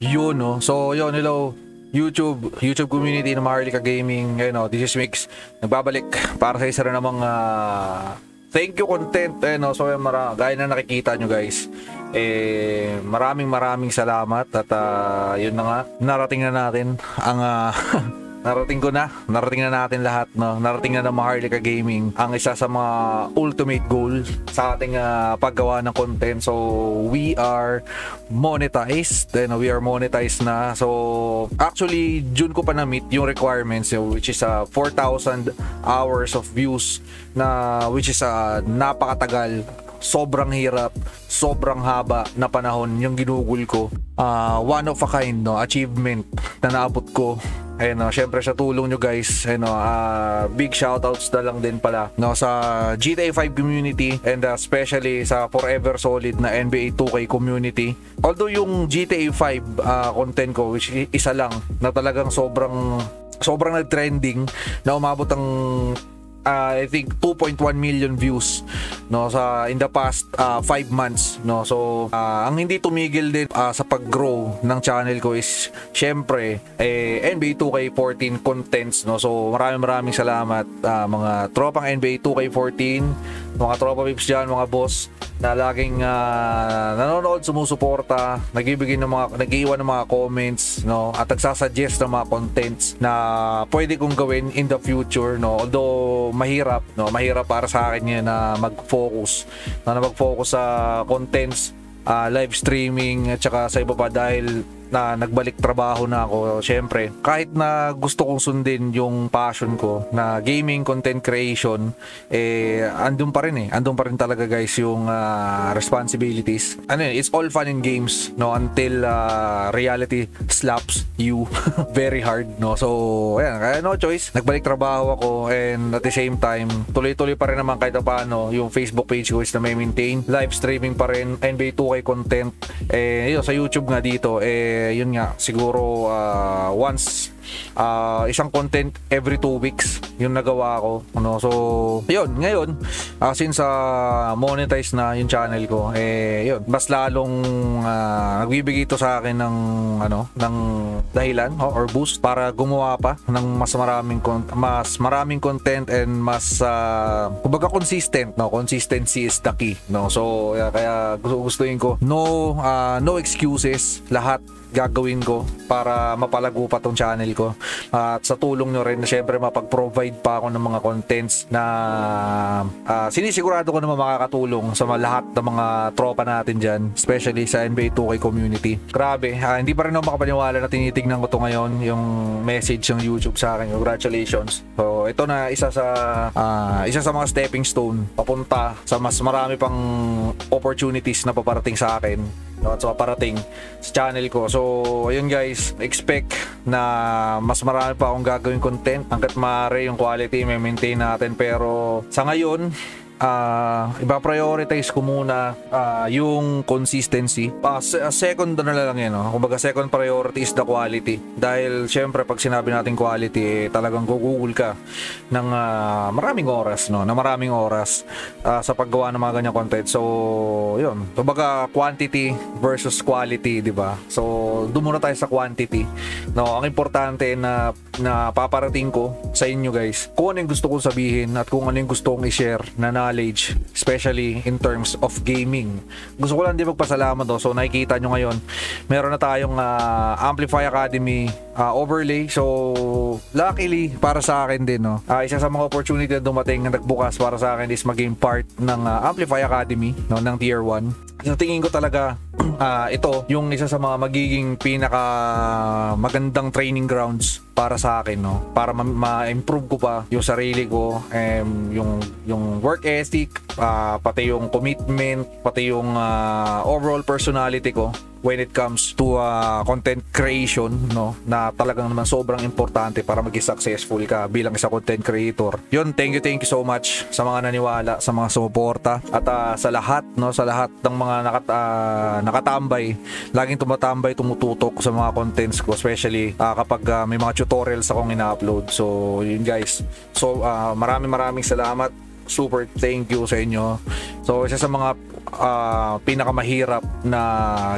Yun, no? So, yun, hello, YouTube community ng Maharlika Gaming. Ayun, no? This is Mix. Nagbabalik para sa isa rin namang thank you content. Ayun, no? So, gaya na nakikita nyo guys, maraming salamat. At yun na nga, narating na natin ang narating na natin lahat, no? Narating na ng Maharlika Gaming ang isa sa mga ultimate goal sa ating paggawa ng content. So we are monetized, we are monetized na. So actually June ko pa na-meet yung requirements, which is 4,000 hours of views, na which is napakatagal, sobrang hirap, sobrang haba na panahon yung ginugol ko. One of a kind, no, achievement na naabot ko. Ayun, no, syempre sa tulong nyo guys, ayun, no, big shoutouts na lang din pala, no, sa GTA 5 community, and especially sa Forever Solid na NBA 2K community. Although yung GTA 5 content ko, which isa lang na talagang sobrang nag-trending, na umabot ang I think 2.1 million views, no, sa in the past 5 months, no. So ang hindi tumigil din sa pag-grow ng channel ko is syempre NBA 2K14 contents, no. So maraming salamat mga tropang NBA 2K14, mga tropa pips dyan, mga boss na laging nanonood, sumusuporta, nag-iwan ng mga comments, no, at nagsasuggest ng mga contents na pwede kong gawin in the future, no. Although mahirap para sa akin yan na mag-focus sa contents, live streaming at saka sa iba pa, dahil na nagbalik trabaho na ako. Syempre, kahit na gusto kong sundin yung passion ko na gaming content creation, andun pa rin talaga guys yung responsibilities. It's all fun and games, no, until reality slaps you very hard, no. So ayan, kaya no choice, nagbalik trabaho ako, and at the same time tuloy-tuloy pa rin naman kahit paano yung Facebook page ko is na may maintain, live streaming pa rin NBA 2K content, yun, sa YouTube nga dito, yun nga, siguro once isang content every 2 weeks yung nagawa ko, ano. So yun, ngayon since monetize na yung channel ko, yun, mas lalong nagbibigay ito sa akin ng dahilan or boost para gumawa pa ng mas maraming content, and mas kumbaga consistent, no. Consistency is the key, no. So kaya gustuin ko no excuses, lahat gagawin ko para mapalago pa tong channel ko, at sa tulong nyo rin na syempre mapag-provide pa ako ng mga contents na sinisigurado ko naman makakatulong sa lahat ng mga tropa natin dyan, especially sa NBA 2K community. Grabe, hindi pa rin ako makapaniwala na tinitignan ko to ngayon, yung message ng YouTube sa akin. Congratulations. So ito na isa sa mga stepping stone papunta sa mas marami pang opportunities na paparating sa akin, no, at so paparating sa channel ko. So ayun guys, expect na mas marami pa akong gagawin content hanggat maaari. Yung quality may maintain natin, pero sa ngayon iba-prioritize ko muna yung consistency. Second na lang yan, no? Kumbaga second priority is the quality, dahil syempre pag sinabi natin quality, talagang gugugol ka ng maraming oras, no? Sa paggawa ng mga ganyang content. So yun, kumbaga quantity versus quality, di ba? So doon muna tayo sa quantity, no? Ang importante na paparating ko sa inyo guys, kung ano yung gusto kong sabihin at kung ano yung gusto kong i-share na knowledge, especially in terms of gaming. Gusto ko lang din magpasalamat, no? So nakikita nyo ngayon, meron na tayong Amplify Academy overlay. So luckily para sa akin din, no, isa sa mga opportunity na dumating na nagbukas para sa akin is maging part ng Amplify Academy, no, ng Tier 1. Sa tingin ko talaga ito yung isa sa mga magiging pinaka magandang training grounds para sa akin, no, para ma-improve ko pa yung sarili ko, yung work ethic, pati yung commitment, pati yung overall personality ko when it comes to content creation, no, na talagang naman sobrang importante para maging successful ka bilang isang content creator. Yun, thank you so much sa mga naniwala, sa mga sumuporta, at sa lahat ng mga nakatambay, laging tumututok sa mga contents ko, especially kapag may mga tutorials akong ina-upload. So yun guys, so maraming salamat, super thank you sa inyo. So isa sa mga pinakamahirap na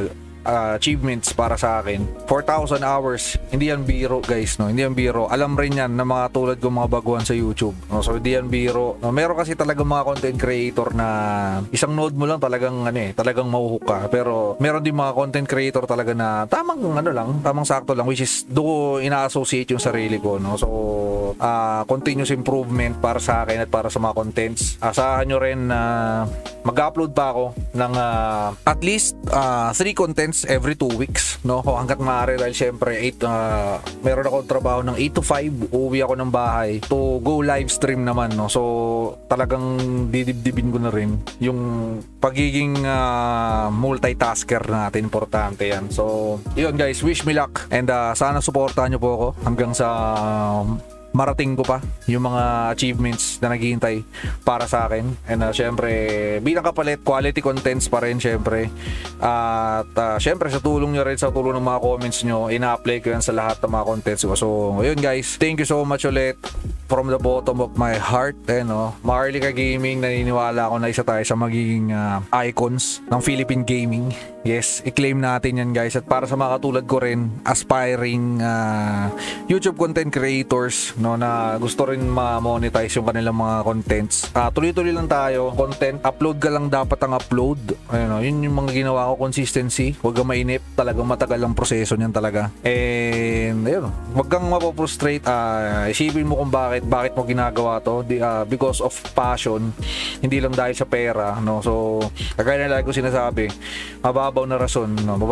achievements para sa akin. 4,000 hours, hindi yan biro guys, no? Hindi yan biro. Alam rin yan na mga tulad ko mga baguhan sa YouTube, no? So hindi yan biro, no? Meron kasi talagang mga content creator na isang node mo lang talagang talagang mahuhook ka. Pero meron din mga content creator talaga na tamang sakto lang, which is do ina-associate yung sarili ko, no? So continuous improvement para sa akin at para sa mga contents. Asahan nyo rin na mag-upload pa ako ng at least 3 contents every 2 weeks, no? Hanggat maaari, dahil syempre meron ako trabaho ng 8 to 5, uuwi ako ng bahay to go live stream naman, no? So talagang didibdibin ko na rin yung pagiging multitasker natin. Importante yan. So yun guys, wish me luck, and sana suportahan nyo po ako hanggang sa marating ko pa yung mga achievements na naghihintay para sa akin. And syempre, bilang kapalit, quality contents pa rin syempre. At syempre, sa tulong nyo rin, sa tulong ng mga comments nyo, ina-apply ko yan sa lahat ng mga contents ko. So, ayun guys, thank you so much ulit from the bottom of my heart. Maharlika Gaming, naniniwala ako na isa tayo sa magiging icons ng Philippine Gaming. Yes, i-claim natin yan guys. At para sa mga katulad ko rin, aspiring YouTube content creators, no, na gusto rin ma-monetize yung kanilang mga contents, tuloy-tuloy lang tayo. Content, upload ka lang dapat ang upload. Ayun, yun yung mga ginawa ko, consistency. Huwag kang mainip, talagang matagal ang proseso niyan talaga. And ayun, huwag kang mapoprostrate. Isipin mo kung bakit mo ginagawa to. Because of passion, hindi lang dahil sa pera, no. So kagaya na lagi ko sinasabi, mababaw na rason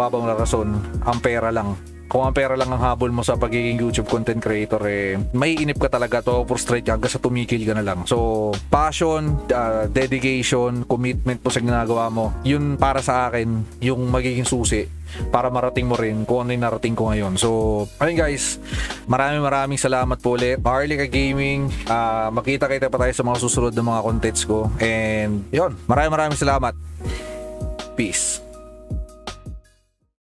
ang pera lang. Kung ang pera lang ang habol mo sa pagiging YouTube content creator, may inip ka talaga, to frustrate hanggang sa tumikil ka na lang. So passion, dedication, commitment mo sa ginagawa mo, yun para sa akin yung magiging susi para marating mo rin kung ano yung narating ko ngayon. So ayun guys, maraming salamat po ulit, Maharlika Gaming. Makita-kita pa tayo sa mga susunod na mga contents ko, and yun, maraming salamat. Peace.